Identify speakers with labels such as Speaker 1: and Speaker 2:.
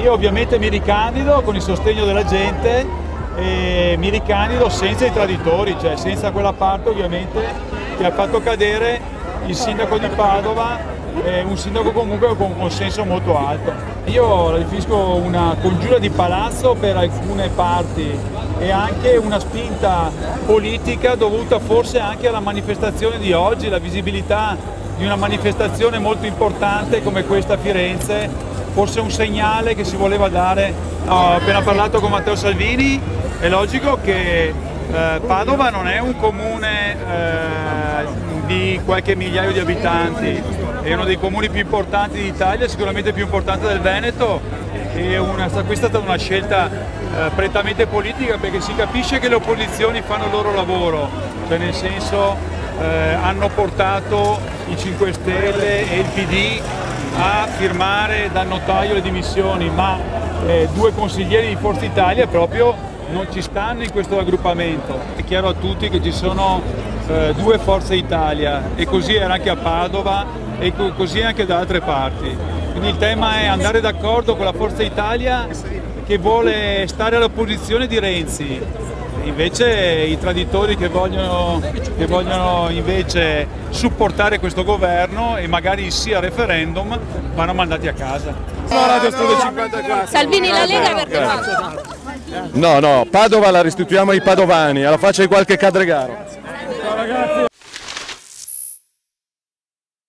Speaker 1: Io ovviamente mi ricandido con il sostegno della gente e mi ricandido senza i traditori, cioè senza quella parte ovviamente che ha fatto cadere il sindaco di Padova, un sindaco comunque con un consenso molto alto. Io la definisco una congiura di palazzo per alcune parti e anche una spinta politica dovuta forse anche alla manifestazione di oggi, la visibilità di una manifestazione molto importante come questa a Firenze, forse un segnale che si voleva dare. Ho appena parlato con Matteo Salvini, è logico che Padova non è un comune di qualche migliaio di abitanti, è uno dei comuni più importanti d'Italia, sicuramente più importante del Veneto, e questa è stata una scelta prettamente politica, perché si capisce che le opposizioni fanno il loro lavoro, cioè nel senso hanno portato i 5 Stelle e il PD a firmare dal notaio le dimissioni, ma 2 consiglieri di Forza Italia proprio non ci stanno in questo raggruppamento. È chiaro a tutti che ci sono 2 Forza Italia, e così era anche a Padova e così anche da altre parti. Quindi il tema è andare d'accordo con la Forza Italia che vuole stare all'opposizione di Renzi. Invece i traditori che vogliono invece supportare questo governo e magari sì al referendum vanno mandati a casa.
Speaker 2: Salvini, la Lega per cosa?
Speaker 3: No, Padova la restituiamo ai padovani, alla faccia di qualche Cadregaro.
Speaker 1: Ciao ragazzi.